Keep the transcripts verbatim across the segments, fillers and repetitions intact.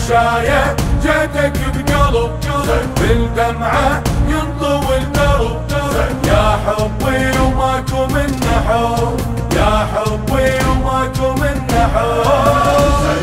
مشاية جيتك بقلب بالدمعة ينطوي الدرب يا حبي وماكو منه حب يا حبي وماكو منه حب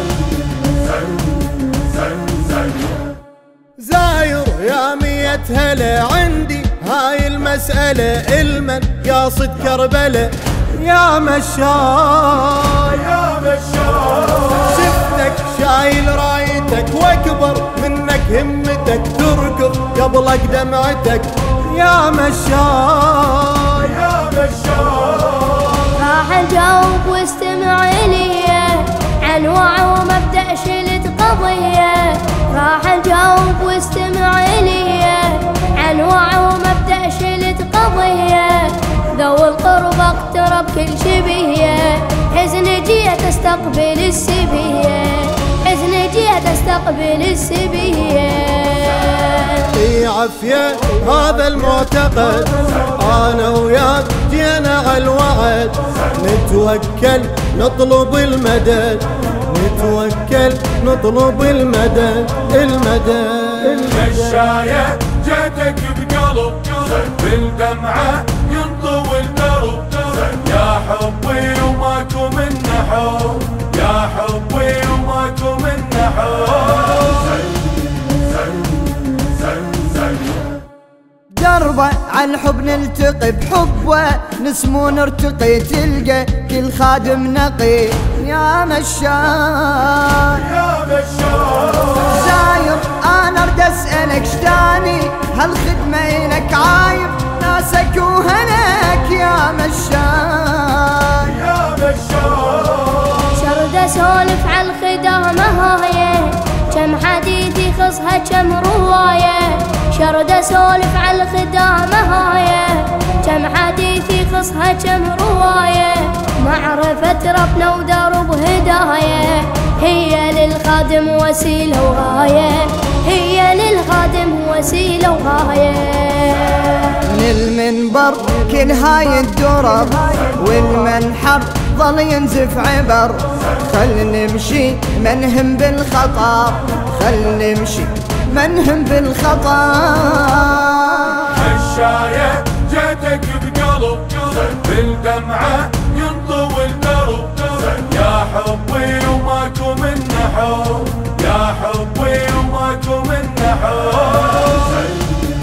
زاير يا مية هلا عندي هاي المسألة المن قاصد كربلة يا مشاي يا مشاي شفتك شايل رايتك واكبر منك همتك تركض قبلك دمعتك يا مشاي يا مشاي راح اجاوب واستمع لي عن وعي ومبدأ شلت قضية راح اجاوب واستمع لي عن وعي ومبدأ شلت قضية ذو القرب اقترب كل شبيه حزن جيت استقبل السبيه حزن جيت استقبل السبيه في عافية هذا المعتقد انا وياك جينا على الوعد نتوكل نطلب المدد نتوكل نطلب المدد المدد مشاية جيتك بقلب بالدمعة ينطوي الدرب يا حبي وماكو منه حب يا حبي وماكو منه حب دربه عن الحب نلتقي بحبه نسمو نرتقي تلقى كل خادم نقي يا مشاي يا مشاي زاير انا ارد اسالك شتاني هالخدمه لك عايب ناسك وهناك يا مشاي يا مشاي شرد اسولف على الخدامه هاي كم حديثي خصها كم روايه شرد اسولف على الخدامه هاي كم حديثي خصها كم روايه معرفة ربنا ودرب هدايه هي للخادم وسيله وغايه هي للخادم وسيله وغايه للمنبر كل هاي الدرب والمنحر ظل ينزف عبر خل نمشي منهم بالخطر خل نمشي منهم بالخطر مشاية جيتك بقلب بالدمعة ينطوي الدرب يا حبي وماكو منه حب يا حبي وماكو منه حب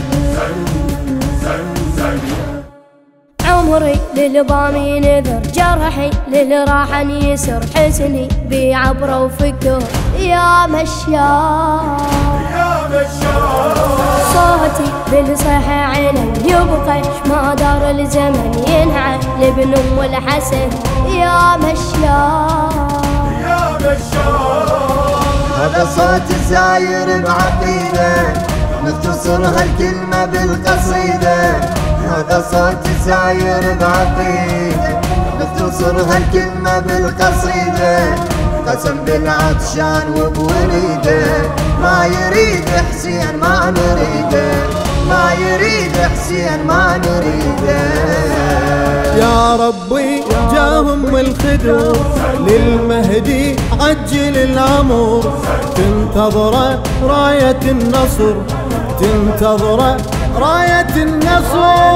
عمري للضامي نذر جرحي للراحة يسر حزني بعبره وفكر يا مشاي يا مشاي صوتي بالصيحة علم يبقى ما دار الزمن ينعى لابن ام الحسن يا مشاي يا مشاي هذا صوت زاير بعقيدة نختصر هالكلمة بالقصيدة هذا صوت زاير بعقيدة نختصر هالكلمة بالقصيدة قسم بالعطشان وبوريده ما يريد حسين ما نريده ما يريد حسين ما نريده يا ربي جاهم الخدر للمهدي عجل الامر تنتظره راية النصر تنتظره راية النصر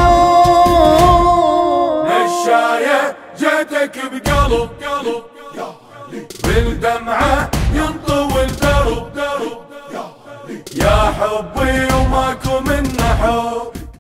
مشاية جيتك بقلب بالدمعة ينطوي الدرب يا حبي وماكو منه حب